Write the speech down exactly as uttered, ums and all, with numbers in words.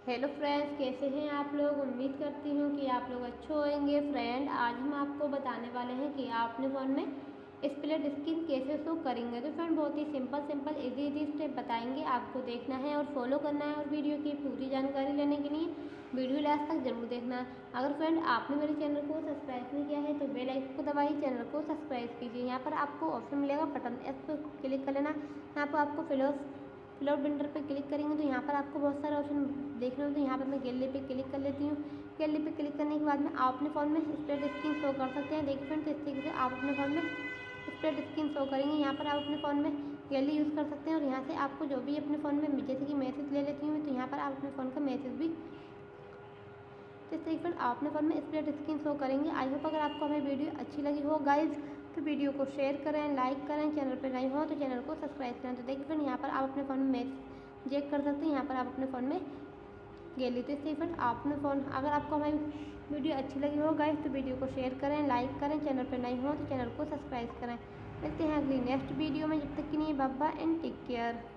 Hello friends, कैसे हैं आप लोग। उम्मीद करती हूँ कि आप लोग अच्छे होंगे। फ्रेंड, आज हम आपको बताने वाले हैं कि आप अपने फ़ोन में स्प्लिट स्क्रीन कैसे शो करेंगे। तो फ्रेंड, बहुत ही simple simple easy easy step बताएंगे, आपको देखना है और फॉलो करना है। और वीडियो की पूरी जानकारी लेने के लिए वीडियो लास्ट तक जरूर देखना है। अगर फ्रेंड आपने मेरे चैनल को सब्सक्राइब नहीं किया है तो बेल आइकन को दबाइए, चैनल को सब्सक्राइब कीजिए। यहाँ पर आपको ऑप्शन मिलेगा बटन, इस पर क्लिक कर लेना। यहाँ पर आपको फिलोस फ्लोट बिल्डर पे क्लिक करेंगे तो यहाँ पर आपको बहुत सारे ऑप्शन देखने होते हैं। यहाँ पर मैं गैलरी पे क्लिक कर लेती हूँ। गैलरी पे क्लिक करने के बाद में आप अपने फ़ोन में स्प्लिट स्क्रीन शो कर सकते हैं। देखिए फ्रेंड्स, इस तरीके से आप अपने फ़ोन में स्प्लिट स्क्रीन शो करेंगे। यहाँ पर आप अपने फ़ोन में गैलरी यूज़ कर सकते हैं और यहाँ से आपको जो भी अपने फ़ोन में, जैसे कि मैसेज ले लेती हूँ तो यहाँ पर आप अपने फ़ोन का मैसेज भी तो इस तरीके से आप अपने फ़ोन में स्प्लिट स्क्रीन शो करेंगे। आई होप अगर आपको हमें वीडियो अच्छी लगी हो गाइज तो वीडियो को शेयर करें, लाइक करें। चैनल पर नए हो तो चैनल को सब्सक्राइब करें। तो देखिए फ्रेंड, यहाँ पर आप अपने फ़ोन में मैसेज चेक कर सकते हैं। यहाँ पर आप अपने फ़ोन में गैलरी तो इससे फ्रेंड आप अपने फ़ोन, अगर आपको हमारी वीडियो अच्छी लगी हो गाइस तो वीडियो को शेयर करें, लाइक करें। चैनल पर नए हो तो चैनल को सब्सक्राइब करें। मिलते हैं अगली नेक्स्ट वीडियो में, जब तक के लिए bye bye and take care.